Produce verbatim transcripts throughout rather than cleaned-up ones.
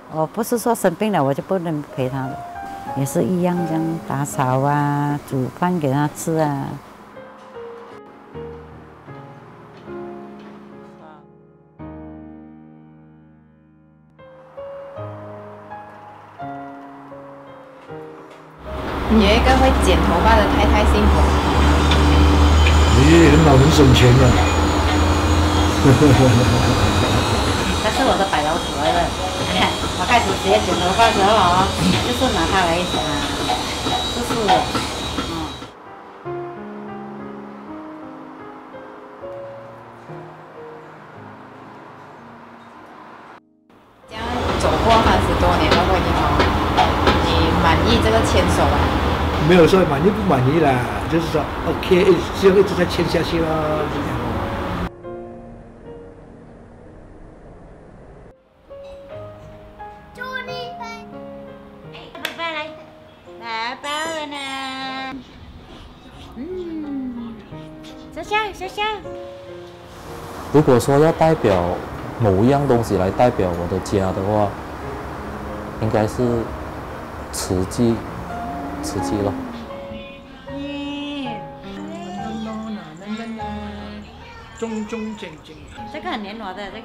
我不是说生病了我就不能陪他了，也是一样这样打扫啊，煮饭给他吃啊。 有一个会剪头发的太太幸福。 咦，很老很省钱的。 他是我的白老鼠来的。我开始学剪头发的时候哦，就是拿它来啊，就是我。 这样走过三十多年的婚姻哦，你满意这个牵手吗？ 没有说满意不满意啦，就是说 OK， 希望一直在签下去咯，就这样咯。 祝你拜，哎，拜拜来，来包了呢。嗯，小香小香。 如果说要代表某一样东西来代表我的家的话，应该是慈济。慈济咯。 忠忠正正。 这个很黏我的这个。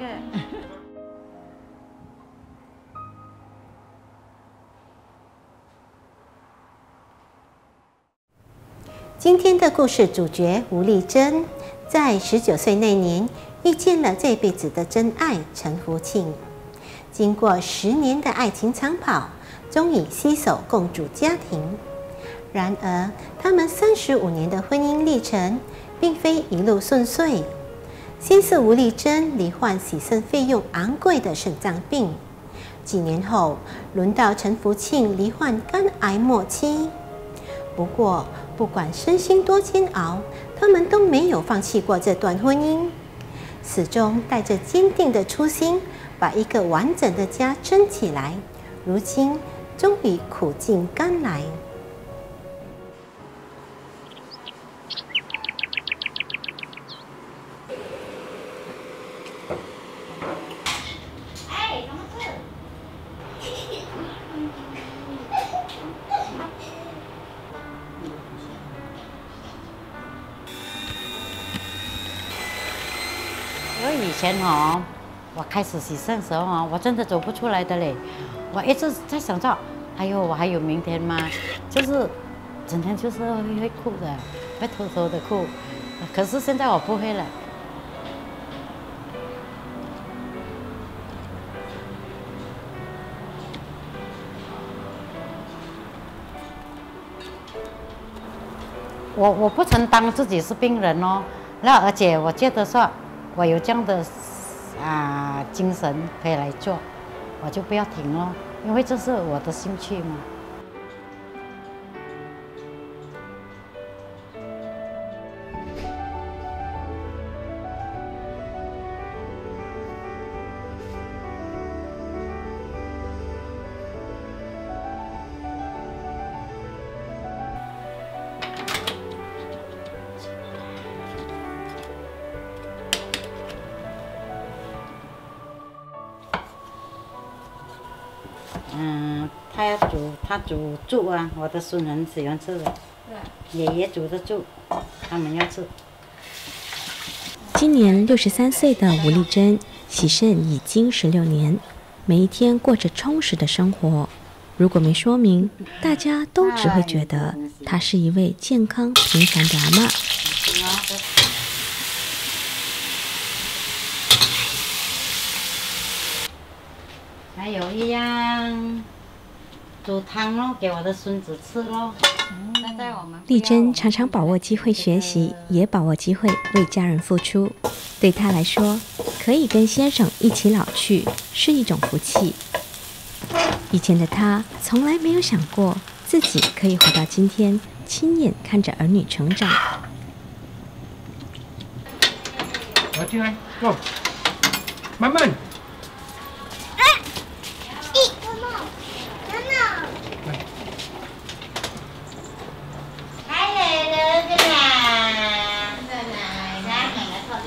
今天的故事主角吴丽珍，在十九岁那年遇见了这辈子的真爱陈福庆，经过十年的爱情长跑，终于携手共组家庭。然而，他们三十五年的婚姻历程并非一路顺遂。先是吴丽珍罹患洗肾费用昂贵的肾脏病，几年后轮到陈福庆罹患肝癌末期。不过，不管身心多煎熬，他们都没有放弃过这段婚姻，始终带着坚定的初心，把一个完整的家撑起来。如今，终于苦尽甘来。 哎，怎么吃？ 因为以前哦，我开始洗肾的时候哦，我真的走不出来的嘞。我一直在想着，哎呦，我还有明天吗？就是整天就是会哭的，会偷偷的哭。可是现在我不会了。我我不曾当自己是病人哦，那而且我觉得说，我有这样的啊精神可以来做，我就不要停咯，因为这是我的兴趣嘛。嗯，他要煮，他煮粥啊，我的孙很喜欢吃的。爷爷煮的粥，他们要吃。 今年六十三岁的吴丽珍洗肾已经十六年，每一天过着充实的生活。如果没说明，大家都只会觉得她是一位健康平凡的阿嬷。 还有一样煮汤咯，给我的孙子吃咯。现在我们丽珍常常把握机会学习，也把握机会为家人付出。对她来说，可以跟先生一起老去是一种福气。以前的她从来没有想过自己可以活到今天，亲眼看着儿女成长。 来，进来，走，慢慢。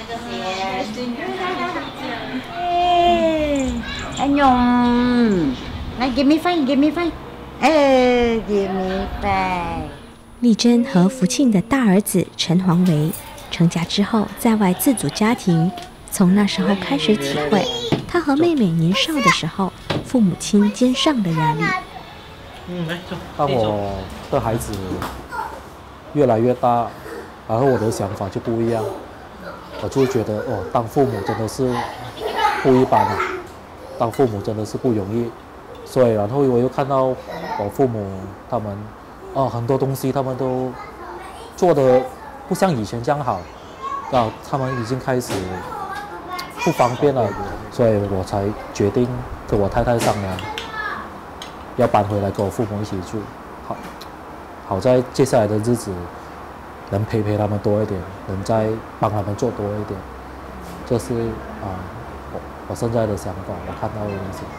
anh nhung 来 ，give me five，give me five， 哎 ，give me five。 丽珍和福庆的大儿子陈黄维成家之后，在外自组家庭，从那时候开始体会他和妹妹年少的时候父母亲肩上的压力。 嗯，来走。 当我的孩子越来越大，然后我的想法就不一样，我就觉得哦，当父母真的是不一般啊，当父母真的是不容易。所以，然后我又看到我父母他们，哦，很多东西他们都做的不像以前这样好，啊，他们已经开始不方便了，所以我才决定跟我太太商量，要搬回来跟我父母一起住。好，好在接下来的日子能陪陪他们多一点，能再帮他们做多一点，这是啊，我我现在的想法，我看到的东西。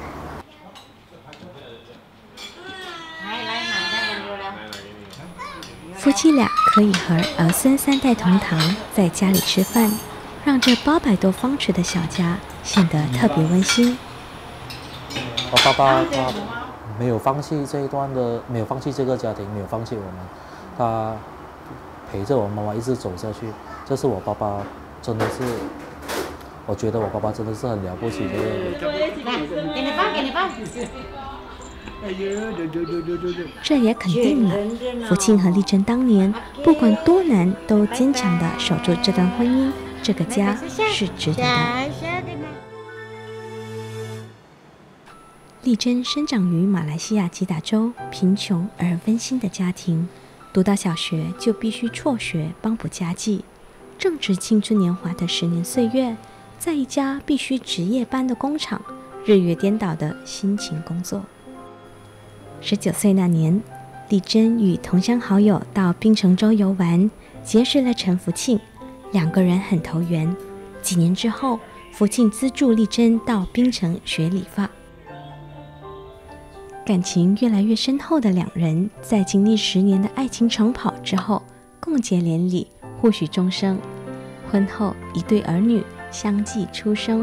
夫妻俩可以和儿孙三代同堂，在家里吃饭，让这八百多方尺的小家显得特别温馨。 我爸爸他没有放弃这一段的，没有放弃这个家庭，没有放弃我们，他陪着我妈妈一直走下去。这是我爸爸，真的是，我觉得我爸爸真的是很了不起的人。 给你放，给你放。 这也肯定了福庆和丽珍当年不管多难都坚强地守住这段婚姻，这个家是值得的。丽珍生长于马来西亚吉打州贫穷而温馨的家庭，读到小学就必须辍学帮补家计，正值青春年华的十年岁月，在一家必须值夜班的工厂日月颠倒的辛勤工作。十九岁那年，丽珍与同乡好友到槟城州游玩，结识了陈福庆，两个人很投缘。几年之后，福庆资助丽珍到槟城学理发。感情越来越深厚的两人，在经历十年的爱情长跑之后，共结连理，互许终生。婚后，一对儿女相继出生。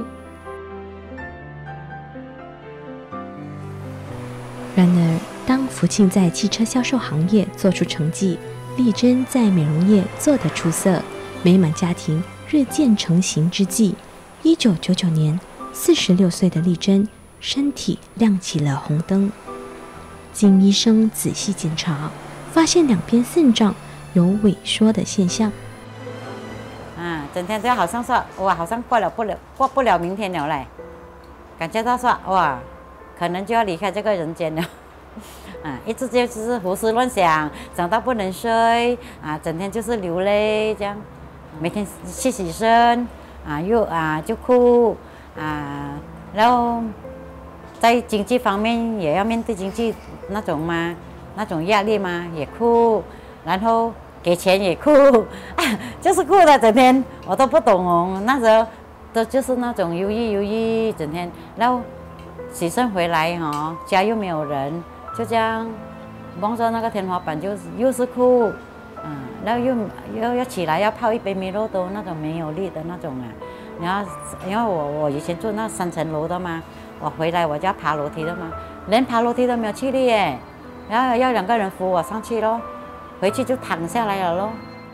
然而，当福庆在汽车销售行业做出成绩，丽珍在美容业做得出色，美满家庭日渐成型之际，一九九九年，四十六岁的丽珍身体亮起了红灯。经医生仔细检查，发现两边肾脏有萎缩的现象。 啊，整天就好像说，哇，好像过了不了，过不了明天了嘞，感觉到说，哇。可能就要离开这个人间了，啊，一直就是胡思乱想，想到不能睡，啊，整天就是流泪，这样，每天去洗身，啊，又啊就哭，啊，然后在经济方面也要面对经济那种嘛，那种压力嘛，也哭，然后给钱也哭，啊，就是哭的，整天我都不懂哦，那时候都就是那种忧郁忧郁，整天，然后。洗肾回来哈、哦，家又没有人，就这样望着那个天花板，就是又是哭，嗯，然后又又要起来要泡一杯米露都那种没有力的那种啊。然后因为我我以前住那三层楼的嘛，我回来我就要爬楼梯的嘛，连爬楼梯都没有气力耶，然后要两个人扶我上去咯，回去就躺下来了咯。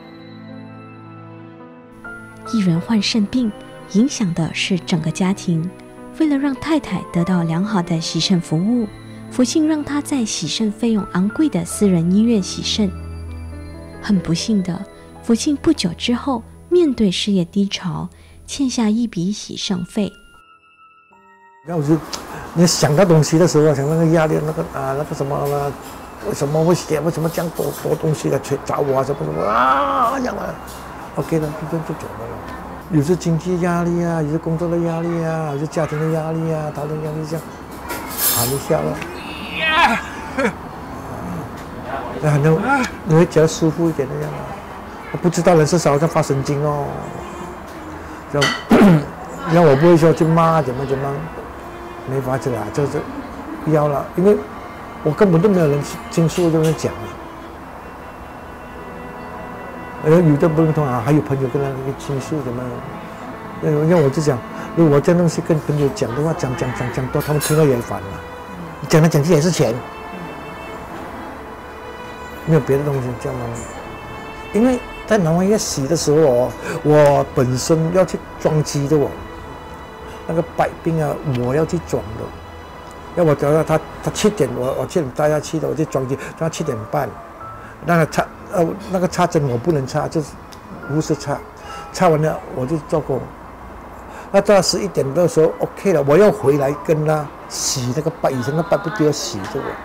一人患肾病，影响的是整个家庭。为了让太太得到良好的洗肾服务，福庆让她在洗肾费用昂贵的私人医院洗肾。很不幸的，福庆不久之后面对事业低潮，欠下一笔洗肾费。 然后我就，你想到东西的时候，想那个压力，那个啊，那个什么，为什么会写？为什么这样多多东西来找我啊？什么什么啊？这样啊 ，OK 了，就就走了。有时经济压力啊，有时工作的压力啊，有时家庭的压力啊，讨论压力这样，喊一下了，啊，那你会觉得舒服一点的样啊。我不知道人是好像发神经哦，就让我不会说去骂怎么怎么，没法子啦，就是不要了，因为我根本都没有人倾诉，就人讲了。呃，有的不认同啊，还有朋友跟他那个倾诉什么，呃，让我就讲，如果这东西跟朋友讲的话，讲讲讲讲多，他们听了也烦了。 讲来讲去也是钱，没有别的东西这样吗？因为在南湾医院洗的时候哦，我本身要去装机的哦，那个百病啊，我要去装的。要我等到他他七点，我我七点带他去的，我去装机，装到七点半。那个插呃那个插针我不能插，就是护士插，插完了我就做工。那到十一点的时候 OK 了，我要回来跟他洗那个白，以前那白不都要洗的哦。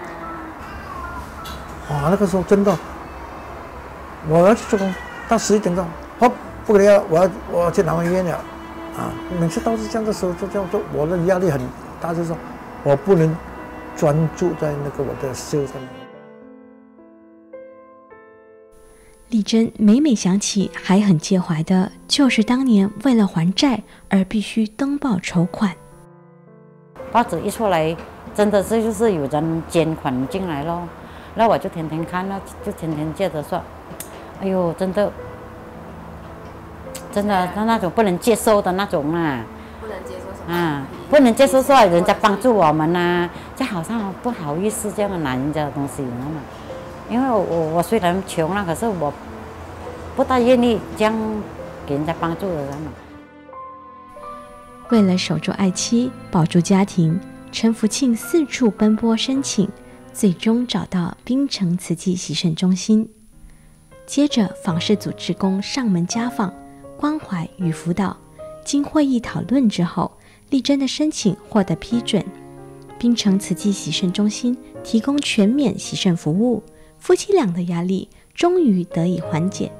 哇，那个时候真的，我要去做工，到十一点钟，好，不可以了，我要我要去南湾医院了，啊，每次都是这样的时候，就这样做，我的压力很大，就是说我不能专注在那个我的修上面。 丽珍每每想起，还很介怀的，就是当年为了还债而必须登报筹款。 报纸一出来，真的是就是有人捐款进来咯，那我就天天看，那就天天接着说，哎呦，真的，真的，他那种不能接受的那种啊， 不能接受什么？ 啊，不能接受说人家帮助我们呐、啊，就好像不好意思这样拿人家的东西，你知道吗？因为我我虽然穷了，可是我不大愿意这样给人家帮助的，知道吗？ 为了守住爱妻，保住家庭，陈福庆四处奔波申请，最终找到槟城慈济洗肾中心。接着访视组志工上门家访、关怀与辅导。经会议讨论之后，丽珍的申请获得批准。槟城慈济洗肾中心提供全免洗肾服务，夫妻俩的压力终于得以缓解。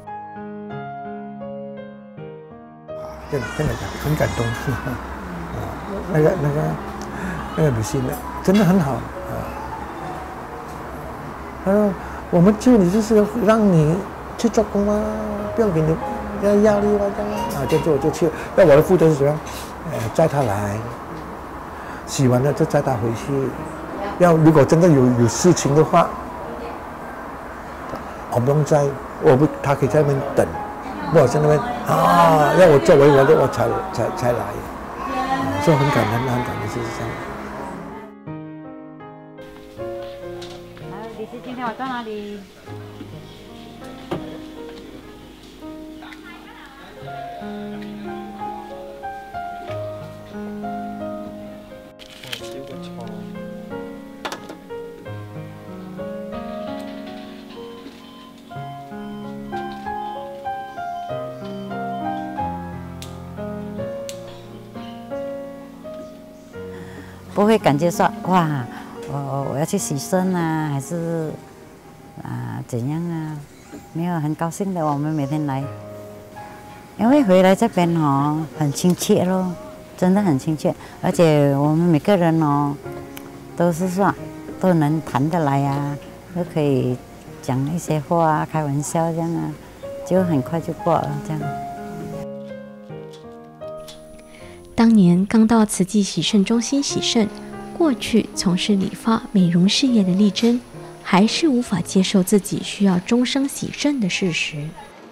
真的真的很感动，啊，那个那个那个女性呢，真的很好啊。他说：“我们救你就是让你去做工啊，不要给你要压力啊，这样啊。”这样就我就去。那我的负责是怎么样？呃，载他来，洗完了就载他回去。要如果真的有有事情的话，我不用载，我不，他可以在那边等。我在那边啊，要我作为我的我才才才来，所以很感恩，很感恩，就是这样。 来，李师今天我到哪里？不会感觉说哇，我我要去洗肾啊，还是啊怎样啊？没有，很高兴的，我们每天来，因为回来这边哦很亲切咯，真的很亲切，而且我们每个人哦都是说都能谈得来啊，都可以讲一些话啊，开玩笑这样啊，就很快就过了这样。 当年刚到慈济洗肾中心洗肾，过去从事理发美容事业的丽珍，还是无法接受自己需要终生洗肾的事实。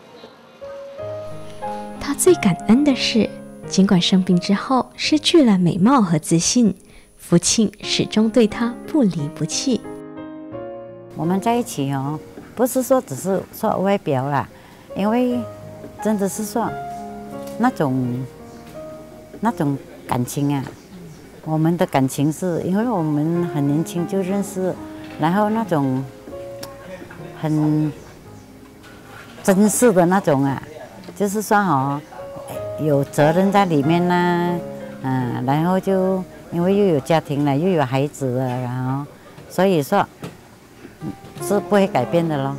她最感恩的是，尽管生病之后失去了美貌和自信，福庆始终对她不离不弃。 我们在一起哦，不是说只是说外表啦，因为真的是说那种。那种感情啊，我们的感情是因为我们很年轻就认识，然后那种很真实的那种啊，就是说哦，有责任在里面呐、啊，嗯，然后就因为又有家庭了，又有孩子了，然后所以说是不会改变的咯。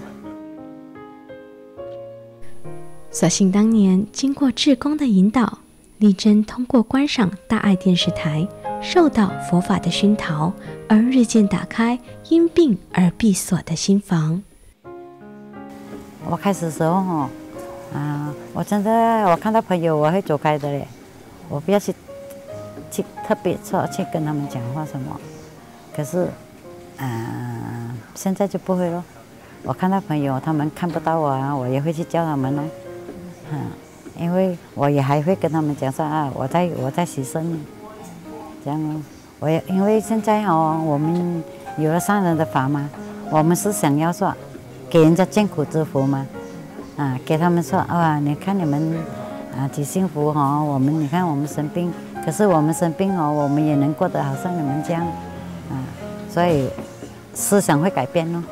所幸当年经过志工的引导，丽珍通过观赏大爱电视台，受到佛法的熏陶，而日渐打开因病而闭锁的心房。 我开始的时候哦，啊，我真的我看到朋友我会走开的嘞，我不要去去特别说去跟他们讲话什么。可是，啊，现在就不会了。我看到朋友他们看不到我啊，我也会去叫他们咯，嗯。因为我也还会跟他们讲说啊，我在我在洗肾，这样哦。 我也因为现在哦，我们有了上人的法嘛，我们是想要说，给人家艰苦之福嘛，啊，给他们说啊，你看你们啊几幸福哦，我们你看我们生病，可是我们生病哦，我们也能过得好像你们这样，啊，所以思想会改变咯。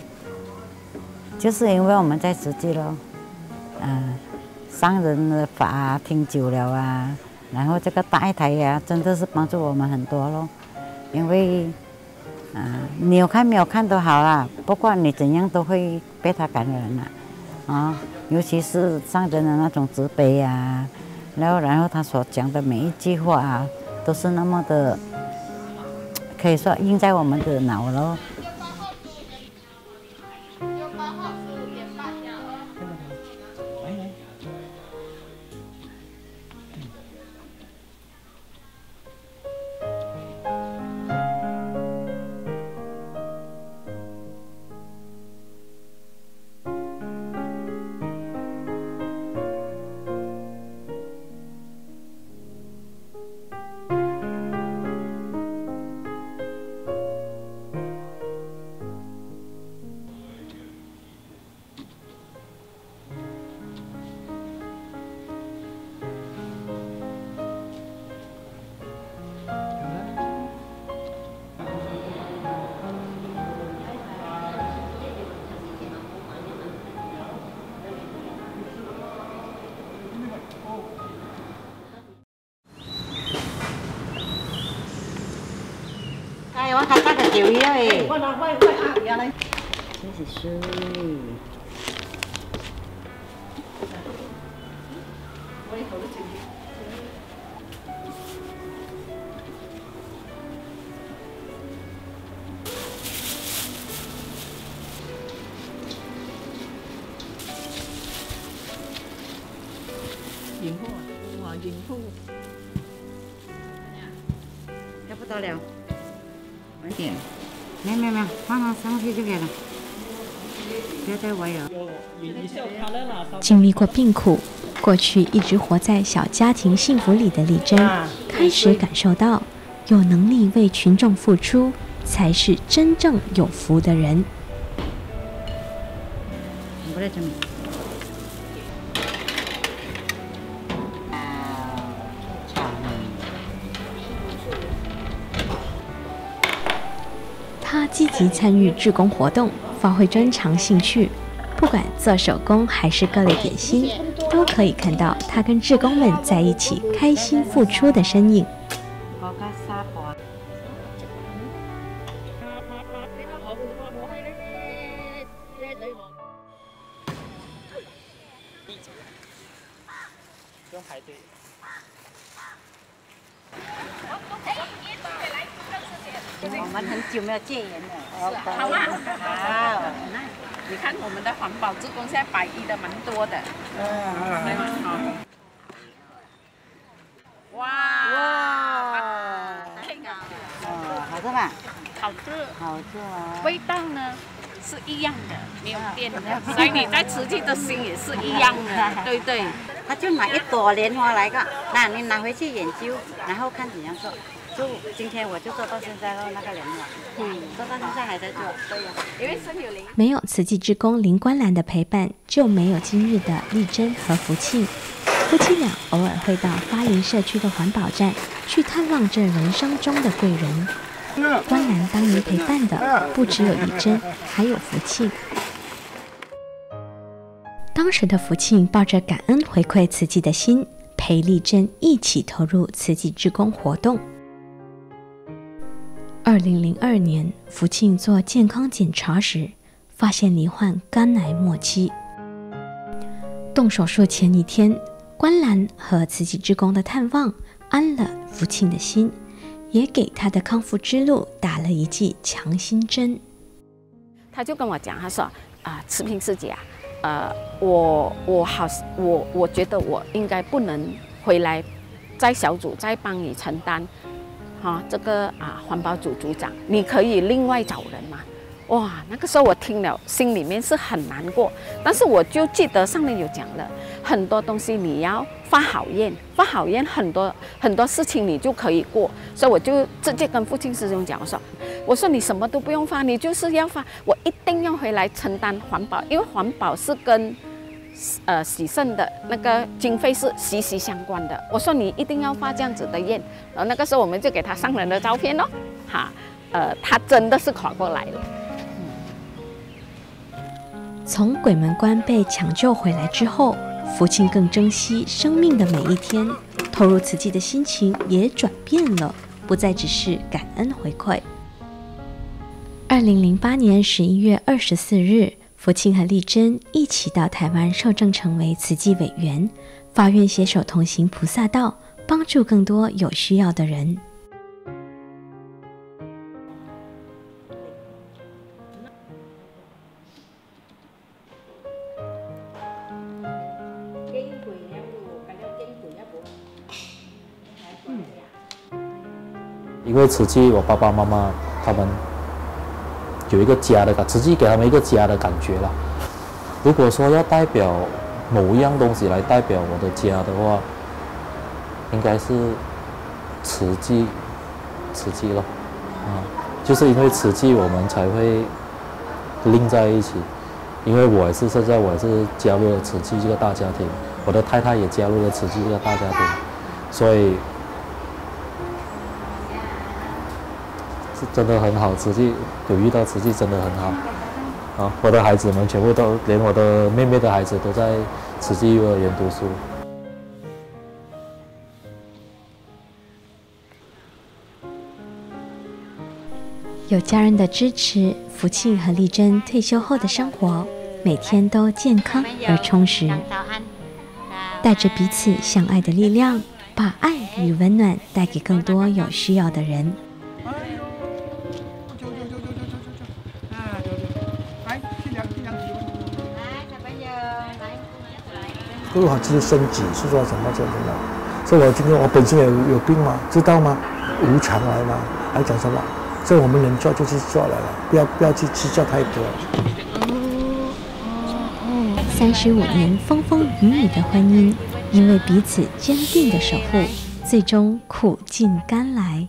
就是因为我们在实际咯，啊，上人的法听久了啊。然后这个大爱台呀、啊，真的是帮助我们很多咯。因为啊，你有看没有看都好啦，不管你怎样都会被他感染啦，啊，尤其是上人的那种慈悲啊，然后然后他所讲的每一句话啊，都是那么的，可以说印在我们的脑咯。哎，我睇得個條魚誒。喂喂喂，鴨呀你。真是水。 鹽鋪啊！哇，鹽鋪。 差不多了。晚點。沒有沒有沒有，放它上去就可以了。不要再圍了。 经历过病苦，过去一直活在小家庭幸福里的丽珍，开始感受到有能力为群众付出，才是真正有福的人。 不来这里。 他积极参与志工活动，发挥专长兴趣，不管做手工还是各类点心，都可以看到他跟志工们在一起开心付出的身影。 我们很久没有戒烟了。 好啊，好。你看我们的环保志工现在百亿的蛮多的。嗯。哇哇！ 哦，好吃吧？ 好吃。 好吃啊。 味道呢是一样的，没有变的，所以你在吃起的心也是一样的，对对。 他就拿一朵莲花来个，那你拿回去研究，然后看怎样做。就今天我就做到现在了，那个莲花，嗯，做到现在还在做，对呀，因为身有灵。 没有慈济志工林观澜的陪伴，就没有今日的丽珍和福庆。夫妻俩偶尔会到巴林社区的环保站去探望这人生中的贵人。观澜当年陪伴的不只有丽珍，还有福庆。当时的福庆抱着感恩回馈慈济的心，陪丽珍一起投入慈济志工活动。二零零二年，福庆做健康检查时，发现罹患肝癌末期。动手术前一天，观澜和慈济志工的探望，安了福庆的心，也给他的康复之路打了一剂强心针。 他就跟我讲，他说啊，慈平师姐啊，呃，我我好，我我觉得我应该不能回来，在小组再帮你承担。哈，这个啊，环保组组长，你可以另外找人嘛？哇，那个时候我听了，心里面是很难过，但是我就记得上面有讲了， 很多东西你要发好愿，发好愿，很多很多事情你就可以过。所以我就直接跟父亲师兄讲，我说，我说你什么都不用发，你就是要发，我一定要回来承担环保，因为环保是跟呃洗肾的那个经费是息息相关的。我说你一定要发这样子的愿，然后那个时候我们就给他上人的照片咯，哈，呃，他真的是垮过来了。 从鬼门关被抢救回来之后，福庆更珍惜生命的每一天，投入慈济的心情也转变了，不再只是感恩回馈。二零零八年十一月二十四日，福庆和丽珍一起到台湾受证成为慈济委员，发愿携手同行菩萨道，帮助更多有需要的人。 因为慈济，我爸爸妈妈他们有一个家的感，慈济给他们一个家的感觉啦。如果说要代表某一样东西来代表我的家的话，应该是慈济，慈济咯，啊，就是因为慈济我们才会拎在一起。因为我也是现在我也是加入了慈济这个大家庭，我的太太也加入了慈济这个大家庭，所以。是真的很好，慈济有遇到慈济真的很好，啊，我的孩子们全部都，连我的妹妹的孩子都在慈济幼儿园读书。 有家人的支持，福庆和丽珍退休后的生活每天都健康而充实，带着彼此相爱的力量，把爱与温暖带给更多有需要的人。 都有好自己身体是说什么什么的，所以我今天我本身有有病嘛，知道吗？无常来嘛，还讲什么？所以我们能做就去做了，不要不要去计较太多。 三十五年风风雨雨的婚姻，因为彼此坚定的守护，最终苦尽甘来。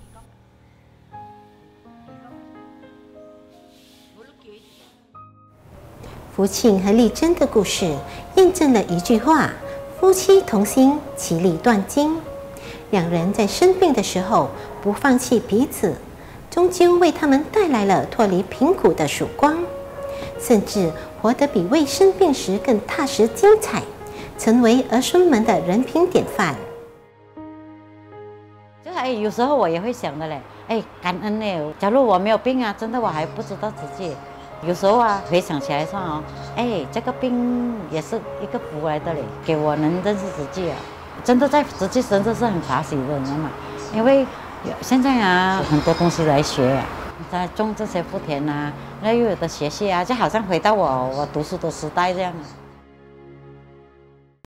福庆和丽珍的故事验证了一句话：夫妻同心，其利断金。两人在生病的时候不放弃彼此，终究为他们带来了脱离贫苦的曙光，甚至活得比未生病时更踏实精彩，成为儿孙们的人品典范。 就是哎，有时候我也会想的嘞，哎，感恩嘞。假如我没有病啊，真的我还不知道自己。有时候啊，回想起来说哦，哎，这个病也是一个福来的嘞，给我能认识自己啊，真的在自己真的是很法喜的，你知道吗？因为现在啊，很多东西来学啊，在种这些福田啊，那又有的学习啊，就好像回到我我读书的时代这样。